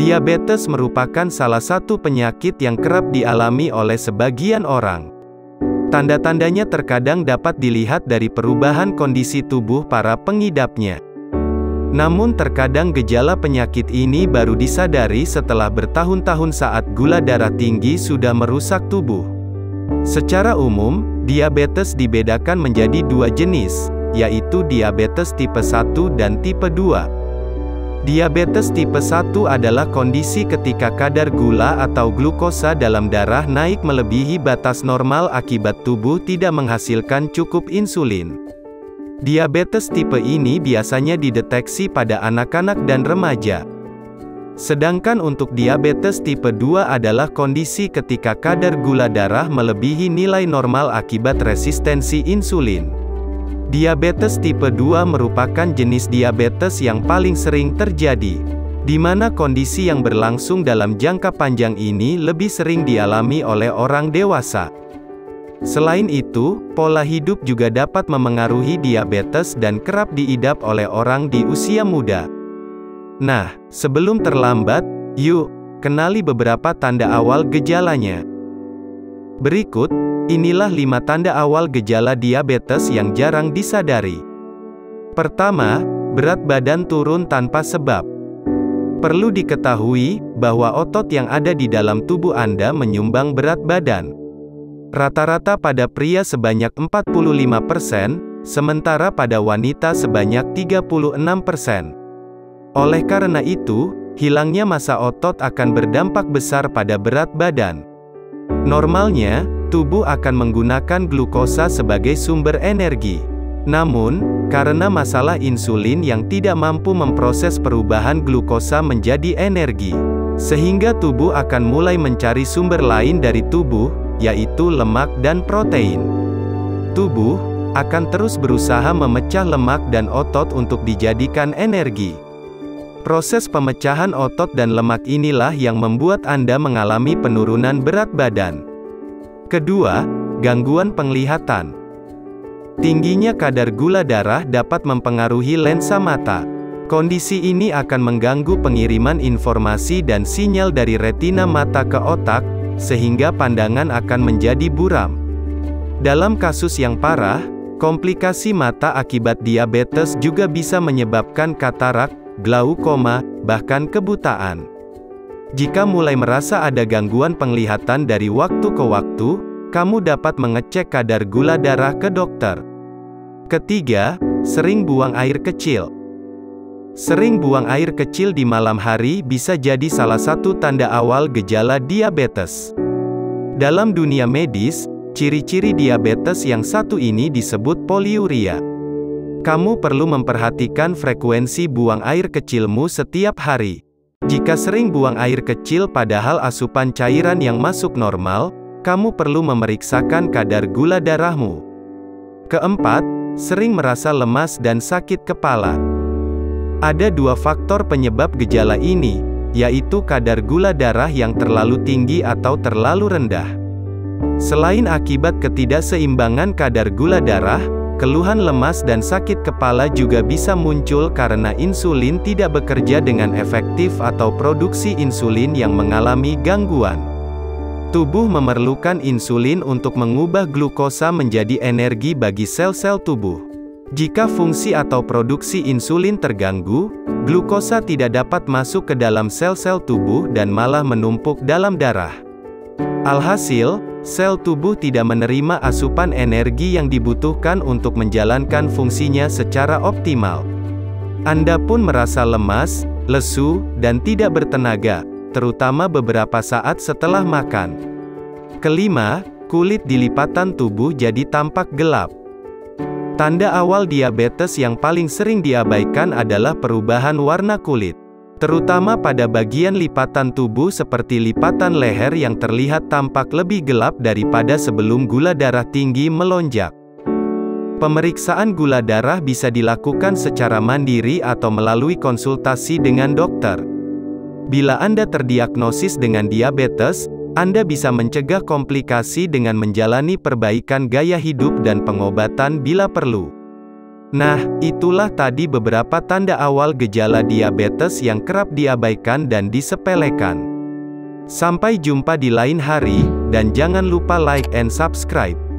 Diabetes merupakan salah satu penyakit yang kerap dialami oleh sebagian orang. Tanda-tandanya terkadang dapat dilihat dari perubahan kondisi tubuh para pengidapnya. Namun terkadang gejala penyakit ini baru disadari setelah bertahun-tahun saat gula darah tinggi sudah merusak tubuh. Secara umum, diabetes dibedakan menjadi dua jenis, yaitu diabetes tipe 1 dan tipe 2. Diabetes tipe 1 adalah kondisi ketika kadar gula atau glukosa dalam darah naik melebihi batas normal akibat tubuh tidak menghasilkan cukup insulin. Diabetes tipe ini biasanya dideteksi pada anak-anak dan remaja. Sedangkan untuk diabetes tipe 2 adalah kondisi ketika kadar gula darah melebihi nilai normal akibat resistensi insulin. Diabetes tipe 2 merupakan jenis diabetes yang paling sering terjadi, di mana kondisi yang berlangsung dalam jangka panjang ini lebih sering dialami oleh orang dewasa. Selain itu, pola hidup juga dapat memengaruhi diabetes dan kerap diidap oleh orang di usia muda. Nah, sebelum terlambat, yuk kenali beberapa tanda awal gejalanya. Berikut, inilah 5 tanda awal gejala diabetes yang jarang disadari. Pertama, berat badan turun tanpa sebab. Perlu diketahui bahwa otot yang ada di dalam tubuh Anda menyumbang berat badan. Rata-rata pada pria sebanyak 45%, sementara pada wanita sebanyak 36%. Oleh karena itu, hilangnya massa otot akan berdampak besar pada berat badan. Normalnya, tubuh akan menggunakan glukosa sebagai sumber energi. Namun, karena masalah insulin yang tidak mampu memproses perubahan glukosa menjadi energi, sehingga tubuh akan mulai mencari sumber lain dari tubuh, yaitu lemak dan protein. Tubuh akan terus berusaha memecah lemak dan otot untuk dijadikan energi. Proses pemecahan otot dan lemak inilah yang membuat Anda mengalami penurunan berat badan. Kedua, gangguan penglihatan. Tingginya kadar gula darah dapat mempengaruhi lensa mata. Kondisi ini akan mengganggu pengiriman informasi dan sinyal dari retina mata ke otak, sehingga pandangan akan menjadi buram. Dalam kasus yang parah, komplikasi mata akibat diabetes juga bisa menyebabkan katarak, glaukoma, bahkan kebutaan. Jika mulai merasa ada gangguan penglihatan dari waktu ke waktu, kamu dapat mengecek kadar gula darah ke dokter. Ketiga, sering buang air kecil. Sering buang air kecil di malam hari bisa jadi salah satu tanda awal gejala diabetes. Dalam dunia medis, ciri-ciri diabetes yang satu ini disebut poliuria. Kamu perlu memperhatikan frekuensi buang air kecilmu setiap hari. Jika sering buang air kecil padahal asupan cairan yang masuk normal, kamu perlu memeriksakan kadar gula darahmu. Keempat, sering merasa lemas dan sakit kepala. Ada 2 faktor penyebab gejala ini, yaitu kadar gula darah yang terlalu tinggi atau terlalu rendah. Selain akibat ketidakseimbangan kadar gula darah, keluhan lemas dan sakit kepala juga bisa muncul karena insulin tidak bekerja dengan efektif atau produksi insulin yang mengalami gangguan. Tubuh memerlukan insulin untuk mengubah glukosa menjadi energi bagi sel-sel tubuh. Jika fungsi atau produksi insulin terganggu, glukosa tidak dapat masuk ke dalam sel-sel tubuh dan malah menumpuk dalam darah. Alhasil, sel tubuh tidak menerima asupan energi yang dibutuhkan untuk menjalankan fungsinya secara optimal. Anda pun merasa lemas, lesu, dan tidak bertenaga, terutama beberapa saat setelah makan. Kelima, kulit di lipatan tubuh jadi tampak gelap. Tanda awal diabetes yang paling sering diabaikan adalah perubahan warna kulit, terutama pada bagian lipatan tubuh seperti lipatan leher yang terlihat tampak lebih gelap daripada sebelum gula darah tinggi melonjak. Pemeriksaan gula darah bisa dilakukan secara mandiri atau melalui konsultasi dengan dokter. Bila Anda terdiagnosis dengan diabetes, Anda bisa mencegah komplikasi dengan menjalani perbaikan gaya hidup dan pengobatan bila perlu. Nah, itulah tadi beberapa tanda awal gejala diabetes yang kerap diabaikan dan disepelekan. Sampai jumpa di lain hari, dan jangan lupa like and subscribe.